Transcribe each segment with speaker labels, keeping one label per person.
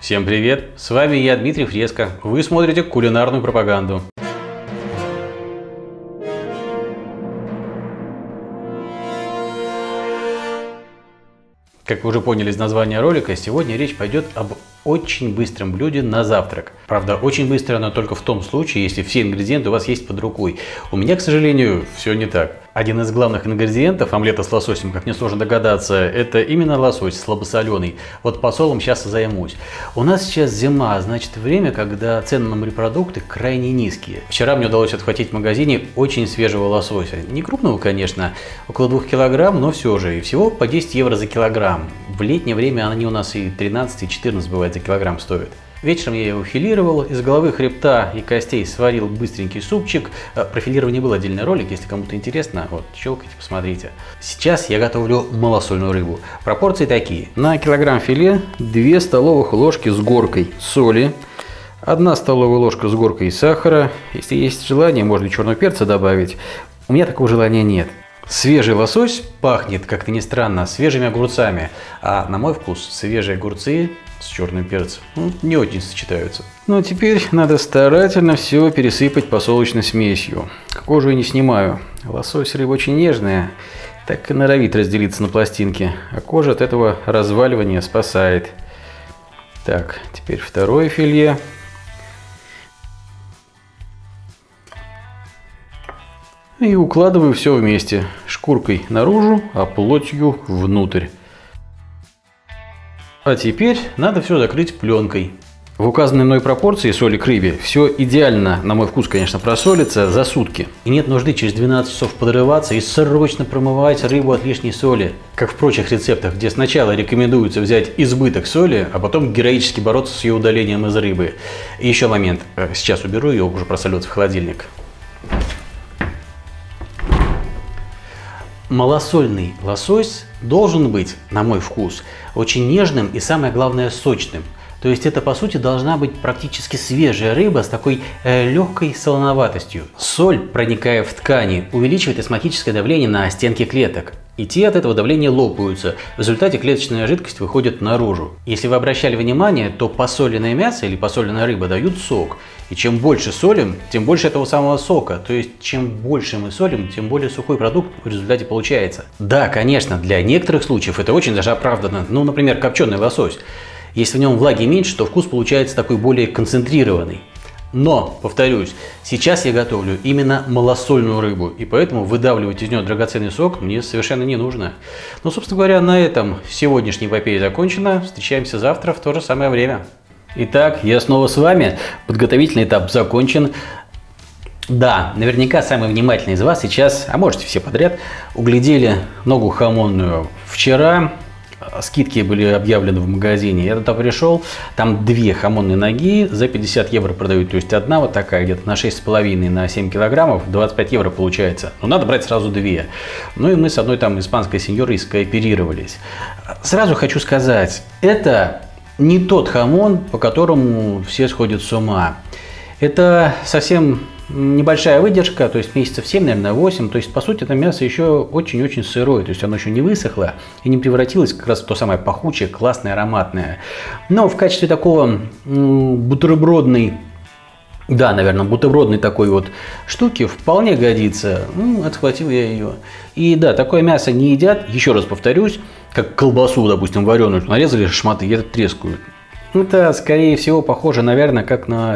Speaker 1: Всем привет! С вами я, Дмитрий Фреско. Вы смотрите кулинарную пропаганду. Как вы уже поняли из названия ролика, сегодня речь пойдет об очень быстром блюде на завтрак. Правда, очень быстро, но только в том случае, если все ингредиенты у вас есть под рукой. У меня, к сожалению, все не так. Один из главных ингредиентов омлета с лососем, как несложно догадаться, это именно лосось слабосоленый. Вот посолом сейчас и займусь. У нас сейчас зима, значит время, когда цены на морепродукты крайне низкие. Вчера мне удалось отхватить в магазине очень свежего лосося. Не крупного, конечно, около 2 килограмм, но все же. И всего по 10 евро за килограмм. В летнее время они у нас и 13, и 14 бывает за килограмм стоят. Вечером я его филировал, из головы, хребта и костей сварил быстренький супчик. Про филирование был отдельный ролик, если кому-то интересно, вот, щелкайте, посмотрите. Сейчас я готовлю малосольную рыбу. Пропорции такие. На килограмм филе 2 столовых ложки с горкой соли, 1 столовая ложка с горкой сахара. Если есть желание, можно черного перца добавить. У меня такого желания нет. Свежий лосось пахнет, как-то ни странно, свежими огурцами. А на мой вкус свежие огурцы с черным перцем не очень сочетаются. Ну а теперь надо старательно все пересыпать посолочной смесью. Кожу я не снимаю. Лосось рыба очень нежная, так и норовит разделиться на пластинки. А кожа от этого разваливания спасает. Так, теперь второе филе. И укладываю все вместе. Шкуркой наружу, а плотью внутрь. А теперь надо все закрыть пленкой. В указанной мной пропорции соли к рыбе все идеально, на мой вкус, конечно, просолится за сутки. И нет нужды через 12 часов подрываться и срочно промывать рыбу от лишней соли. Как в прочих рецептах, где сначала рекомендуется взять избыток соли, а потом героически бороться с ее удалением из рыбы. И еще момент. Сейчас уберу ее, уже просолется в холодильник. Малосольный лосось должен быть, на мой вкус, очень нежным и, самое главное, сочным. То есть это, по сути, должна быть практически свежая рыба с такой легкой солоноватостью. Соль, проникая в ткани, увеличивает осмотическое давление на стенки клеток. И те от этого давления лопаются. В результате клеточная жидкость выходит наружу. Если вы обращали внимание, то посоленное мясо или посоленная рыба дают сок. И чем больше солим, тем больше этого самого сока. То есть, чем больше мы солим, тем более сухой продукт в результате получается. Да, конечно, для некоторых случаев это очень даже оправдано. Ну, например, копченый лосось. Если в нем влаги меньше, то вкус получается такой более концентрированный. Но, повторюсь, сейчас я готовлю именно малосольную рыбу, и поэтому выдавливать из нее драгоценный сок мне совершенно не нужно. Ну, собственно говоря, на этом сегодняшняя эпопея закончена. Встречаемся завтра в то же самое время. Итак, я снова с вами. Подготовительный этап закончен. Да, наверняка самые внимательные из вас сейчас, а можете все подряд, углядели ногу хамонную вчера. Скидки были объявлены в магазине. Я туда пришел, там 2 хамонные ноги за 50 евро продают. То есть одна вот такая, где-то на 6,5 на 7 килограммов, 25 евро получается. Но надо брать сразу 2. Ну и мы с одной там испанской сеньорой скооперировались. Сразу хочу сказать, это не тот хамон, по которому все сходят с ума. Это совсем небольшая выдержка, то есть месяцев 7, наверное, 8. То есть, по сути, это мясо еще очень-очень сырое. То есть, оно еще не высохло и не превратилось как раз в то самое пахучее, классное, ароматное. Но в качестве такого бутербродной, да, наверное, бутербродной такой вот штуки вполне годится. Отхватил я ее. И да, такое мясо не едят, еще раз повторюсь, как колбасу, допустим, вареную, нарезали шматы, и это трескают. Это, скорее всего, похоже, наверное, как на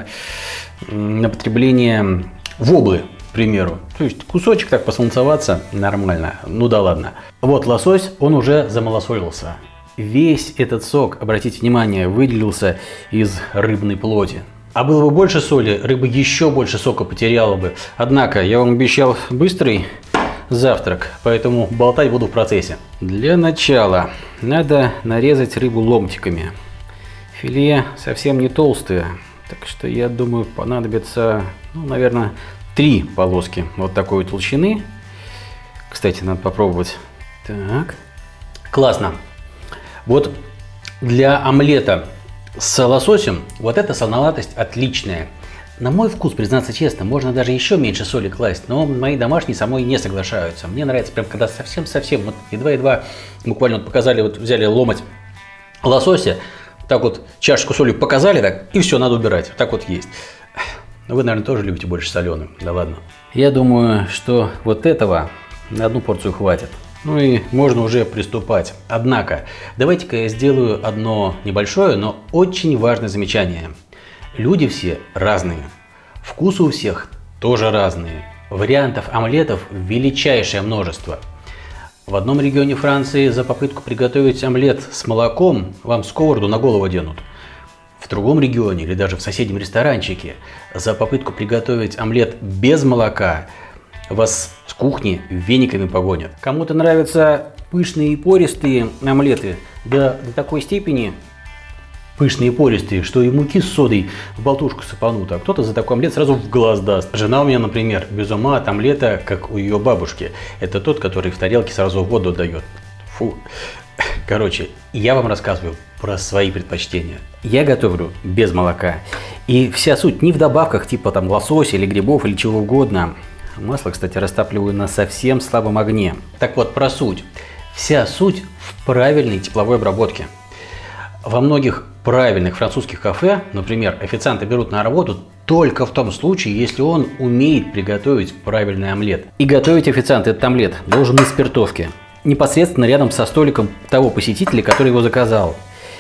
Speaker 1: потребление воблы, к примеру. То есть кусочек так посолнцеваться нормально. Ну да ладно. Вот лосось, он уже замалосолился. Весь этот сок, обратите внимание, выделился из рыбной плоти. А было бы больше соли, рыба еще больше сока потеряла бы. Однако, я вам обещал быстрый завтрак, поэтому болтать буду в процессе. Для начала надо нарезать рыбу ломтиками. Филе совсем не толстое, так что я думаю, понадобится, ну, наверное, 3 полоски вот такой толщины. Кстати, надо попробовать. Так, классно. Вот для омлета с лососем вот эта солоноватость отличная. На мой вкус, признаться честно, можно даже еще меньше соли класть, но мои домашние со мной не соглашаются. Мне нравится прям, когда совсем-совсем, вот едва-едва, буквально вот показали, вот взяли ломоть лосося, Так вот, чашечку соли показали, так, и все, надо убирать. Так вот есть. Вы, наверное, тоже любите больше соленым. Да ладно. Я думаю, что вот этого на одну порцию хватит. Ну и можно уже приступать. Однако, давайте-ка я сделаю одно небольшое, но очень важное замечание. Люди все разные. Вкусы у всех тоже разные. Вариантов омлетов величайшее множество. В одном регионе Франции за попытку приготовить омлет с молоком вам сковороду на голову оденут. В другом регионе или даже в соседнем ресторанчике за попытку приготовить омлет без молока вас с кухни вениками погонят. Кому-то нравятся пышные и пористые омлеты, да до такой степени пышные и пористые, что и муки с содой в болтушку сыпанут, а кто-то за такой омлет сразу в глаз даст. Жена у меня, например, без ума от омлета, как у ее бабушки. Это тот, который в тарелке сразу в воду дает. Фу. Короче, я вам рассказываю про свои предпочтения. Я готовлю без молока. И вся суть не в добавках типа там лосося или грибов или чего угодно. Масло, кстати, растапливаю на совсем слабом огне. Так вот, про суть. Вся суть в правильной тепловой обработке. Во многих правильных французских кафе, например, официанты берут на работу только в том случае, если он умеет приготовить правильный омлет. И готовить официант этот омлет должен из спиртовки. Непосредственно рядом со столиком того посетителя, который его заказал.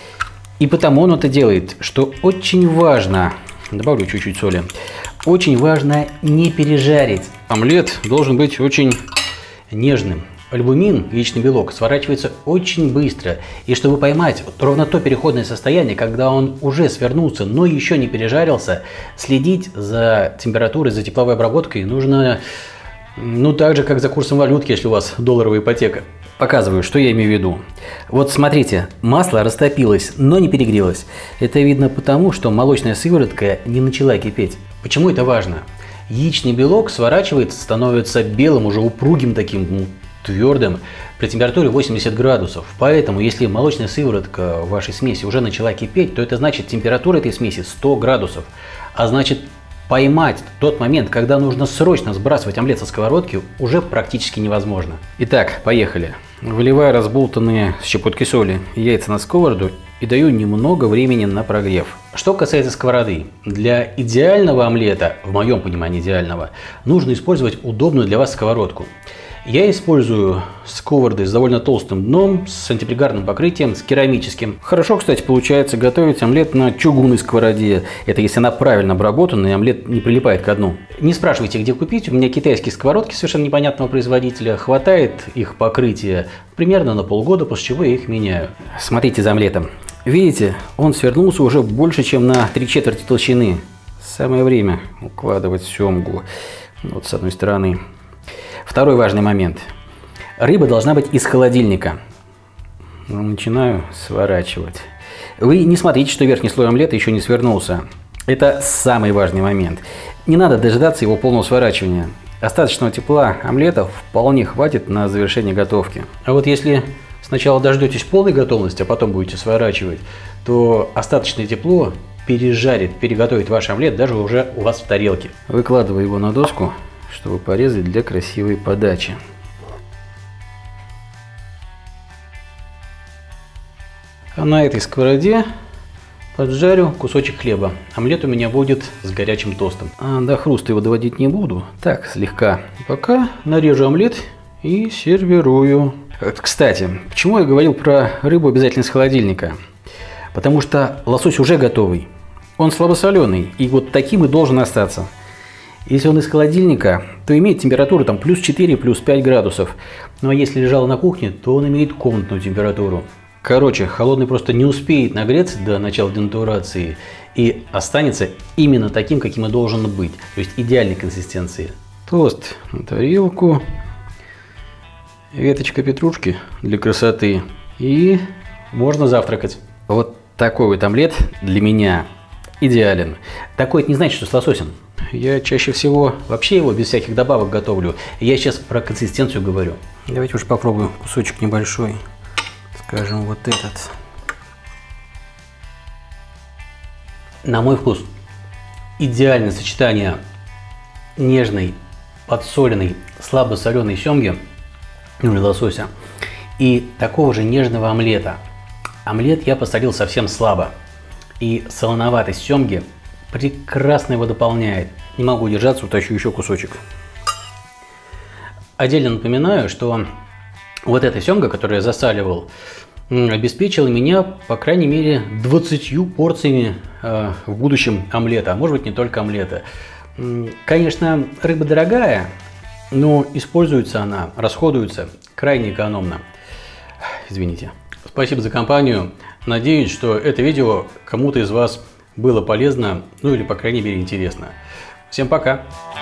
Speaker 1: И потому он это делает, что очень важно, добавлю чуть-чуть соли, очень важно не пережарить. Омлет должен быть очень нежным. Альбумин, яичный белок, сворачивается очень быстро. И чтобы поймать ровно то переходное состояние, когда он уже свернулся, но еще не пережарился, следить за температурой, за тепловой обработкой нужно, ну, так же, как за курсом валютки, если у вас долларовая ипотека. Показываю, что я имею в виду. Вот смотрите, масло растопилось, но не перегрелось. Это видно потому, что молочная сыворотка не начала кипеть. Почему это важно? Яичный белок сворачивается, становится белым, уже упругим таким, твердым при температуре 80 градусов. Поэтому, если молочная сыворотка в вашей смеси уже начала кипеть, то это значит температура этой смеси 100 градусов. А значит, поймать тот момент, когда нужно срочно сбрасывать омлет со сковородки, уже практически невозможно. Итак, поехали. Выливаю разболтанные с щепотки соли яйца на сковороду и даю немного времени на прогрев. Что касается сковороды, для идеального омлета, в моем понимании идеального, нужно использовать удобную для вас сковородку. Я использую сковороды с довольно толстым дном, с антипригарным покрытием, с керамическим. Хорошо, кстати, получается готовить омлет на чугунной сковороде. Это если она правильно обработана и омлет не прилипает ко дну. Не спрашивайте, где купить. У меня китайские сковородки совершенно непонятного производителя. Хватает их покрытия примерно на полгода, после чего я их меняю. Смотрите за омлетом. Видите, он свернулся уже больше, чем на 3/4 толщины. Самое время укладывать семгу. Вот с одной стороны. Второй важный момент. Рыба должна быть из холодильника. Начинаю сворачивать. Вы не смотрите, что верхний слой омлета еще не свернулся. Это самый важный момент. Не надо дожидаться его полного сворачивания. Остаточного тепла омлета вполне хватит на завершение готовки. А вот если сначала дождетесь полной готовности, а потом будете сворачивать, то остаточное тепло переготовит ваш омлет даже уже у вас в тарелке. Выкладываю его на доску, чтобы порезать для красивой подачи. А на этой сковороде поджарю кусочек хлеба. Омлет у меня будет с горячим тостом. До хруста его доводить не буду. Так, слегка. Пока нарежу омлет и сервирую. Кстати, почему я говорил про рыбу обязательно из холодильника? Потому что лосось уже готовый. Он слабосоленый, и вот таким и должен остаться. Если он из холодильника, то имеет температуру там плюс 4, плюс 5 градусов. Ну а если лежал на кухне, то он имеет комнатную температуру. Короче, холодный просто не успеет нагреться до начала денатурации и останется именно таким, каким и должен быть. То есть идеальной консистенции. Тост на тарелку, веточка петрушки для красоты и можно завтракать. Вот такой вот омлет для меня идеален. Такой это не значит, что с лососем. Я чаще всего вообще его без всяких добавок готовлю. Я сейчас про консистенцию говорю. Давайте уж попробуем кусочек небольшой. Скажем, вот этот. На мой вкус идеальное сочетание нежной, подсоленной, слабосоленой семги, ну или лосося, и такого же нежного омлета. Омлет я посолил совсем слабо. И солоноватость семги прекрасно его дополняет. Не могу удержаться, утащу еще кусочек. Отдельно напоминаю, что вот эта семга, которую я засаливал, обеспечила меня, по крайней мере, 20 порциями в будущем омлета, а может быть не только омлета. Конечно, рыба дорогая, но используется она, расходуется крайне экономно. Извините. Спасибо за компанию. Надеюсь, что это видео кому-то из вас было полезно, ну или по крайней мере интересно. Всем пока!